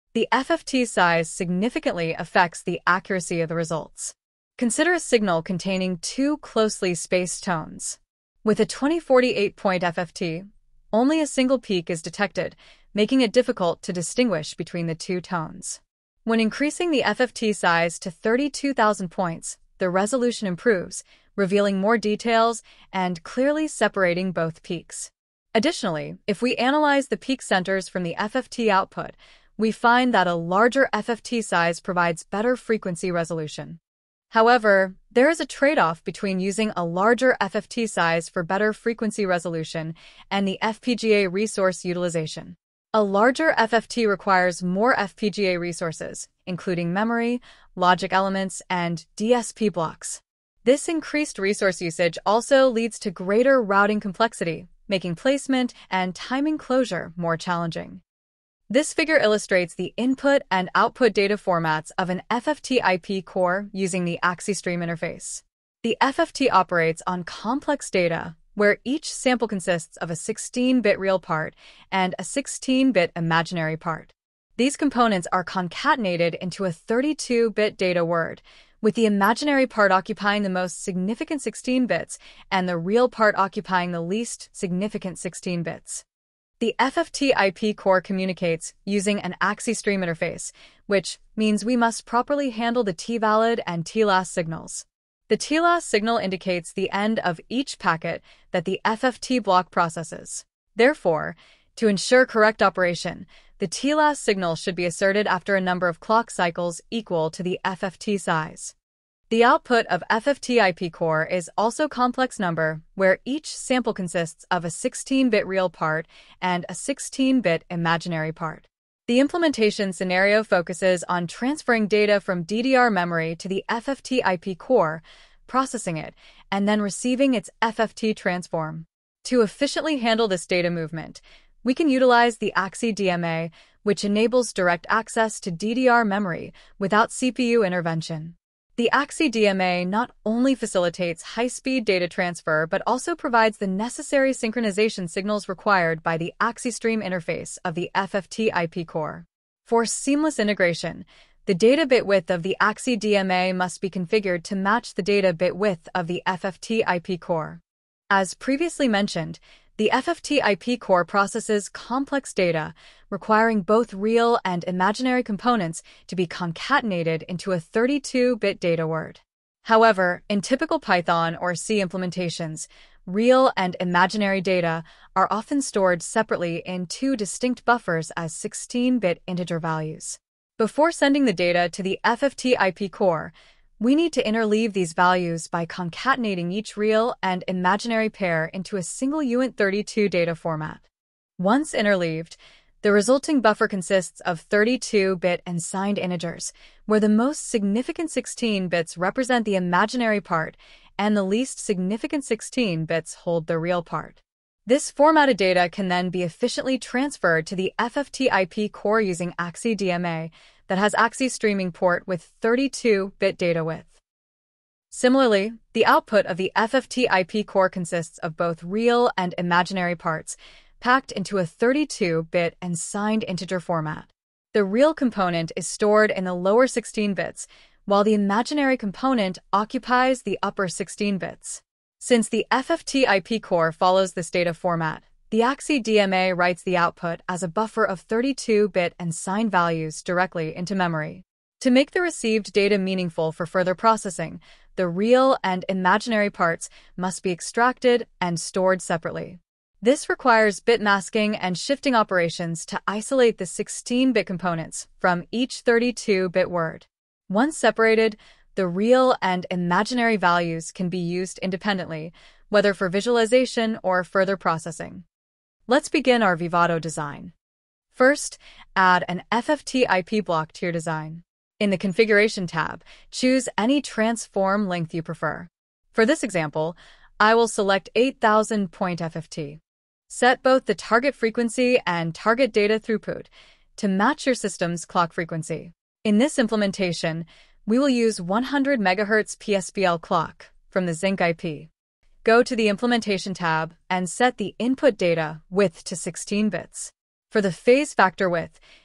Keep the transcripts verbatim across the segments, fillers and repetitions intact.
The F F T size significantly affects the accuracy of the results. Consider a signal containing two closely spaced tones. With a twenty forty-eight point F F T, only a single peak is detected, making it difficult to distinguish between the two tones. When increasing the F F T size to thirty-two thousand points, the resolution improves, revealing more details and clearly separating both peaks. Additionally, if we analyze the peak centers from the F F T output, we find that a larger F F T size provides better frequency resolution. However, there is a trade-off between using a larger F F T size for better frequency resolution and the F P G A resource utilization. A larger F F T requires more F P G A resources, including memory, logic elements, and D S P blocks. This increased resource usage also leads to greater routing complexity, making placement and timing closure more challenging. This figure illustrates the input and output data formats of an F F T I P core using the AxiStream interface. The F F T operates on complex data, where each sample consists of a sixteen bit real part and a sixteen bit imaginary part. These components are concatenated into a thirty-two bit data word, with the imaginary part occupying the most significant sixteen bits and the real part occupying the least significant sixteen bits. The F F T I P core communicates using an AxiStream interface, which means we must properly handle the T-valid and T-last signals. The T-last signal indicates the end of each packet that the F F T block processes. Therefore, to ensure correct operation, the T-last signal should be asserted after a number of clock cycles equal to the F F T size. The output of F F T I P core is also complex number, where each sample consists of a sixteen bit real part and a sixteen bit imaginary part. The implementation scenario focuses on transferring data from D D R memory to the F F T I P core, processing it, and then receiving its F F T transform. To efficiently handle this data movement, we can utilize the AXI D M A, which enables direct access to D D R memory without C P U intervention. The AXI D M A not only facilitates high-speed data transfer but also provides the necessary synchronization signals required by the AxiStream interface of the F F T I P core. For seamless integration, the data bit width of the AXI D M A must be configured to match the data bit width of the F F T I P core. As previously mentioned, the F F T I P core processes complex data, requiring both real and imaginary components to be concatenated into a thirty-two bit data word. However, in typical Python or C implementations, real and imaginary data are often stored separately in two distinct buffers as sixteen bit integer values. Before sending the data to the F F T I P core, we need to interleave these values by concatenating each real and imaginary pair into a single U I N T thirty-two data format. Once interleaved, the resulting buffer consists of thirty-two bit and signed integers, where the most significant sixteen bits represent the imaginary part and the least significant sixteen bits hold the real part. This formatted data can then be efficiently transferred to the F F T I P core using AXI D M A that has AxiStreaming port with thirty-two bit data width. Similarly, the output of the F F T I P core consists of both real and imaginary parts, packed into a thirty-two bit and signed integer format. The real component is stored in the lower sixteen bits, while the imaginary component occupies the upper sixteen bits. Since the F F T I P core follows this data format, the AXI D M A writes the output as a buffer of thirty-two bit and signed values directly into memory. To make the received data meaningful for further processing, the real and imaginary parts must be extracted and stored separately. This requires bit masking and shifting operations to isolate the sixteen bit components from each thirty-two bit word. Once separated, the real and imaginary values can be used independently, whether for visualization or further processing. Let's begin our Vivado design. First, add an F F T I P block to your design. In the Configuration tab, choose any transform length you prefer. For this example, I will select eight thousand point F F T. Set both the target frequency and target data throughput to match your system's clock frequency. In this implementation, we will use one hundred megahertz P S B L clock from the Sinc I P. Go to the Implementation tab and set the input data width to sixteen bits. For the phase factor width,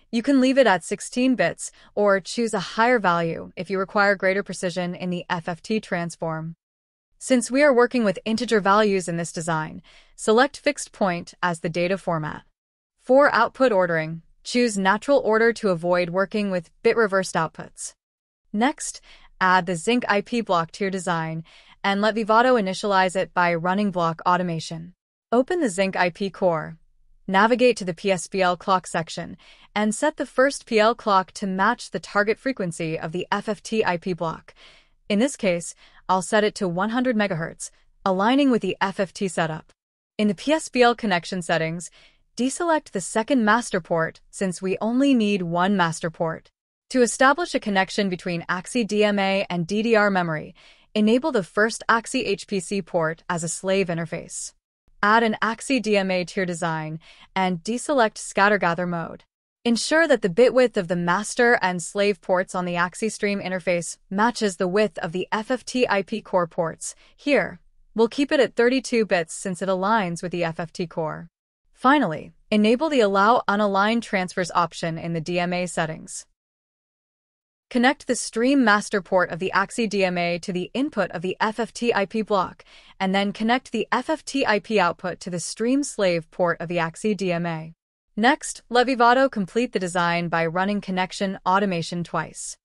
You can leave it at sixteen bits or choose a higher value if you require greater precision in the F F T transform. Since we are working with integer values in this design, select fixed point as the data format. For output ordering, choose natural order to avoid working with bit-reversed outputs. Next, add the Sinc I P block to your design and let Vivado initialize it by running block automation. Open the Sinc I P core, navigate to the P S P L clock section, and set the first P L clock to match the target frequency of the F F T I P block. In this case, I'll set it to one hundred megahertz, aligning with the F F T setup. In the P S P L connection settings, deselect the second master port since we only need one master port. To establish a connection between AXI D M A and D D R memory, enable the first AXI H P C port as a slave interface. Add an AXI D M A to your design and deselect scatter-gather mode. Ensure that the bit width of the master and slave ports on the AxiStream interface matches the width of the F F T I P core ports. Here, we'll keep it at thirty-two bits since it aligns with the F F T core. Finally, enable the Allow Unaligned Transfers option in the D M A settings. Connect the stream master port of the AXI D M A to the input of the F F T I P block, and then connect the F F T I P output to the stream slave port of the AXI D M A. Next, let Vivado complete the design by running connection automation twice.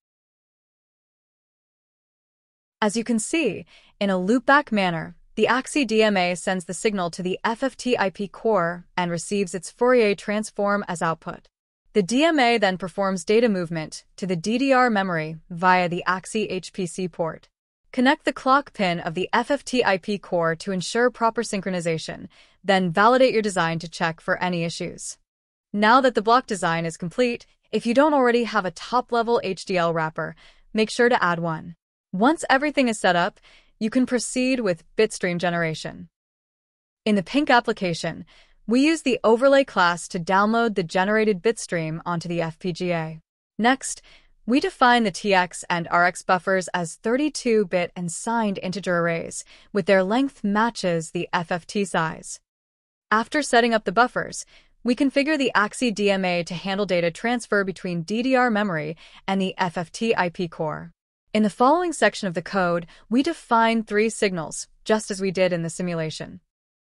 As you can see, in a loopback manner, the AXI D M A sends the signal to the F F T I P core and receives its Fourier transform as output. The D M A then performs data movement to the D D R memory via the AXI H P C port. Connect the clock pin of the F F T I P core to ensure proper synchronization, then validate your design to check for any issues. Now that the block design is complete, if you don't already have a top-level H D L wrapper, make sure to add one. Once everything is set up, you can proceed with bitstream generation. In the P Y N Q application, we use the overlay class to download the generated bitstream onto the F P G A. Next, we define the T X and R X buffers as thirty-two bit and signed integer arrays, with their length matches the F F T size. After setting up the buffers, we configure the AXI D M A to handle data transfer between D D R memory and the F F T I P core. In the following section of the code, we define three signals, just as we did in the simulation.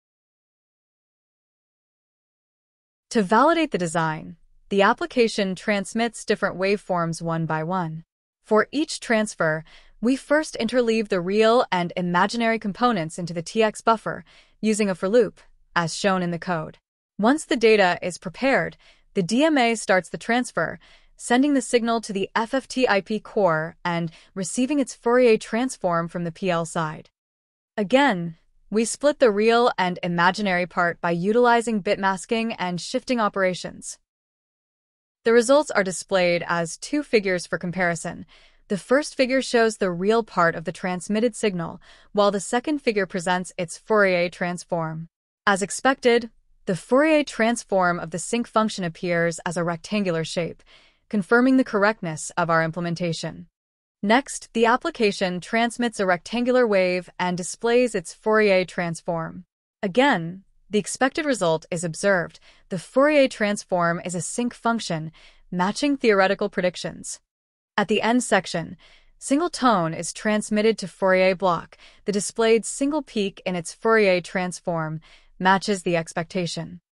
To validate the design, the application transmits different waveforms one by one. For each transfer, we first interleave the real and imaginary components into the T X buffer using a for loop, as shown in the code. Once the data is prepared, the D M A starts the transfer, sending the signal to the F F T I P core and receiving its Fourier transform from the P L side. Again, we split the real and imaginary part by utilizing bit masking and shifting operations. The results are displayed as two figures for comparison. The first figure shows the real part of the transmitted signal, while the second figure presents its Fourier transform. As expected, the Fourier transform of the Sinc function appears as a rectangular shape, confirming the correctness of our implementation. Next, the application transmits a rectangular wave and displays its Fourier transform. Again, the expected result is observed. The Fourier transform is a Sinc function, matching theoretical predictions. At the end section, single tone is transmitted to Fourier block. The displayed single peak in its Fourier transform matches the expectation.